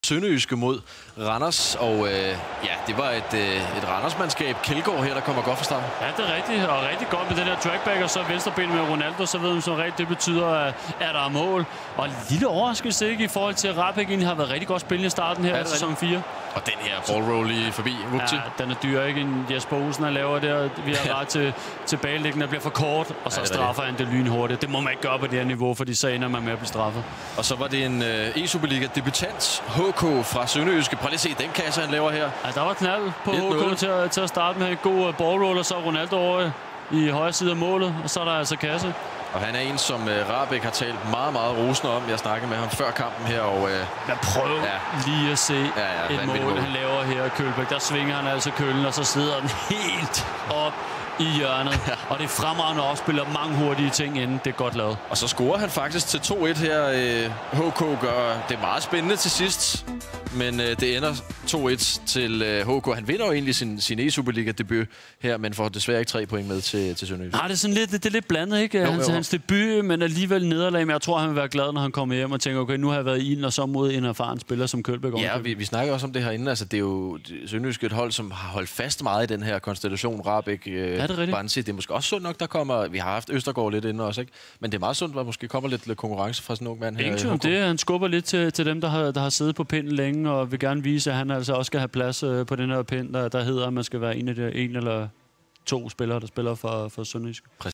Sønderjyske mod Randers, og ja, det var et Randers-mandskab. Kjeldgaard her, der kommer godt fra starten. Ja, det er rigtigt, og rigtig godt med den der trackback, og så venstreben med Ronaldo, så ved man som rigtigt, det betyder, at der er mål. Og en lille overraskelse ikke i forhold til, at Rahbek egentlig har været rigtig godt spillende i starten her i sæson 4. Og den her ballroll lige forbi. Ja, den er dyr, ikke? En Jesper Olsen, han laver der. Vi har ret til tilbagelæggende, der bliver for kort, og så straffer han det lynhurtigt. Det må man ikke gøre på det her niveau, fordi så ender man med at blive straffet. Og så var det en E-Superliga-debutant, HK fra Sønderjyske. Prøv lige at se den kasse, han laver her. Ja, der var knald på HK til at starte med en god ballroll, og så Ronaldo over i højre side af målet, og så er der altså kasse. Og han er en, som Rahbek har talt meget, meget rosende om. Jeg snakkede med ham før kampen her, og... Men prøv lige at se et mål, han laver her i Kølbæk. Der svinger han altså køllen, og så sidder den helt op i hjørnet. Og det er fremragende opspiller mange hurtige ting inden. Det er godt lavet. Og så scorer han faktisk til 2-1 her. HK gør det meget spændende til sidst. Men det ender 2-1 til HK. Han vinder jo egentlig sin E-Superliga-debut her, men får desværre ikke 3 point med til Sønderjysk. Nej, det er sådan lidt blandet, ikke? Hans debut, men alligevel nederlag. Men jeg tror, han vil være glad, når han kommer hjem og tænker, okay, nu har jeg været i ilden, og så mod en erfaren spiller som Kølbæk. Ja, vi snakker også om det herinde. Altså, det er jo Sønderjysk et hold, som har holdt fast meget i den her konstellation. Rahbek, Bansi. Det er måske også sundt nok, der kommer... Vi har haft Østergaard lidt inde også, ikke? Men det er meget sundt, at der måske kommer lidt konkurrence fra sådan en ung mand her. Ingen det. Han skubber lidt til dem, der har siddet på pinden længe, og vil gerne vise, at han altså også skal have plads på den her pind, der hedder, at man skal være en eller 2 spillere, der spiller for Sønderjysk.